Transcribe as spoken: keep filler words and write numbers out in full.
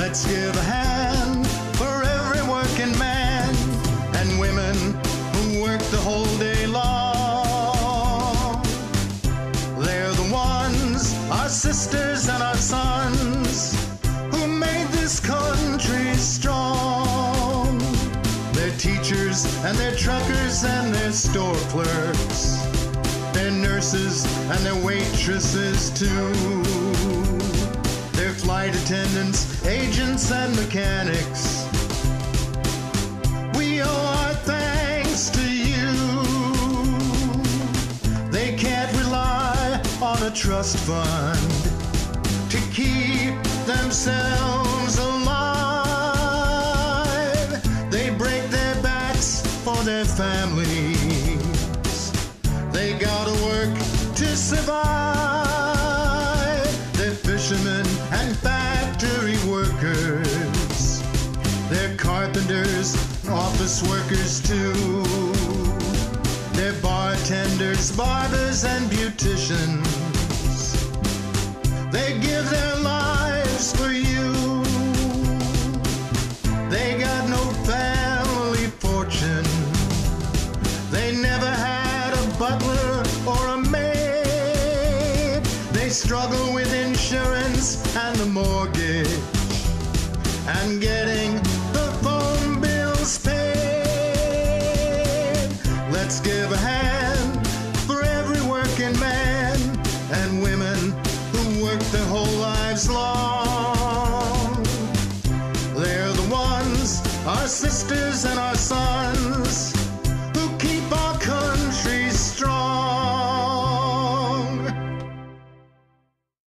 Let's give a hand for every working man and women who work the whole day long. They're the ones, our sisters and our sons, who made this country strong. They're teachers and they're truckers and they're store clerks. They're nurses and they're waitresses too. They're flight attendants, agents and mechanics. We owe our thanks to you. They can't rely on a trust fund to keep themselves alive. They break their backs for their families. They gotta work to survive. They're fishermen and factory workers. They're carpenters, office workers too. They're bartenders, barbers and beauticians. They give their lives for you. They got no family fortune. They never had a butler or a maid. They struggle with insurance and the mortgage and getting the phone bills paid. Let's give a hand for every working man and women who work their whole lives long. They're the ones, our sisters and our sons,